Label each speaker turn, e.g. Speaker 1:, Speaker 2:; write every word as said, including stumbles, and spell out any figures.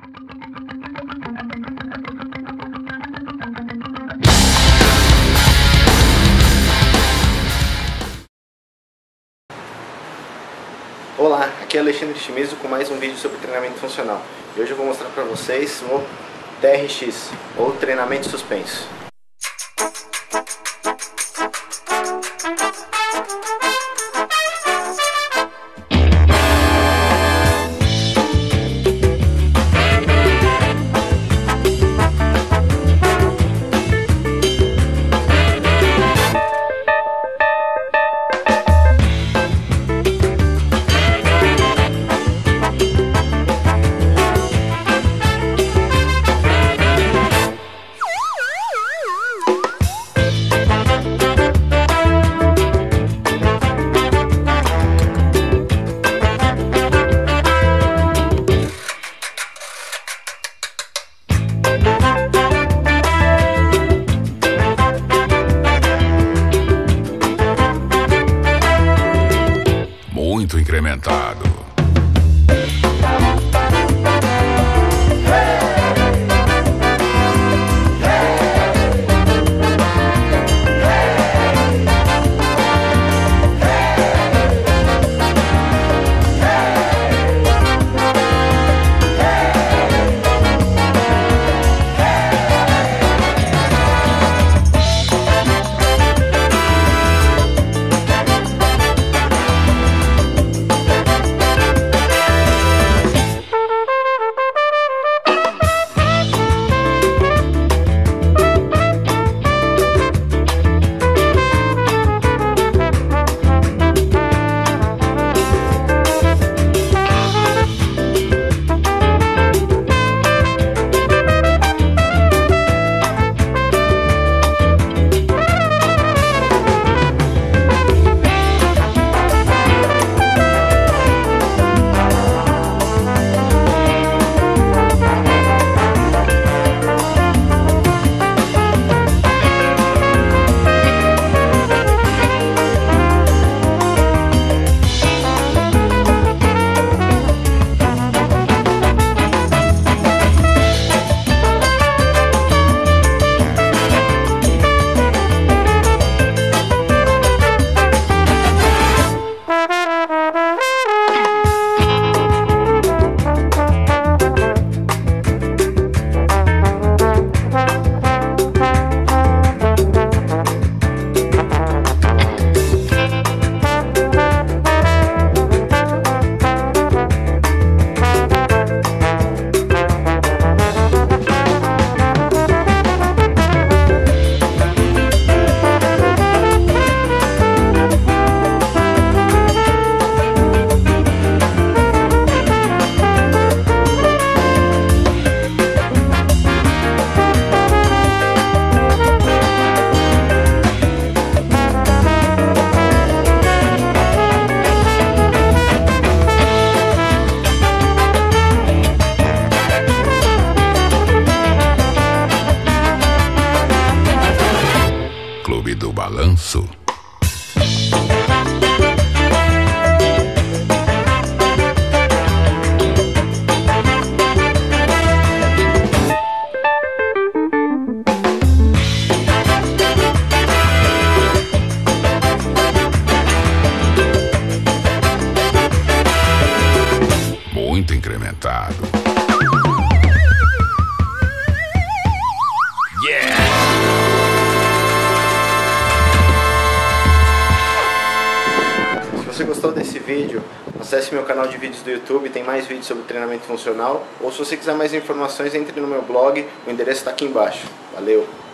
Speaker 1: Olá, aqui é Alexandre Shimizu com mais um vídeo sobre treinamento funcional. E hoje eu vou mostrar para vocês o T R X, ou treinamento suspenso.
Speaker 2: Muito incrementado. Clube do Balanço. Muito incrementado. Yeah!
Speaker 1: Se você gostou desse vídeo, acesse meu canal de vídeos do YouTube, tem mais vídeos sobre treinamento funcional. Ou se você quiser mais informações, entre no meu blog, o endereço está aqui embaixo. Valeu!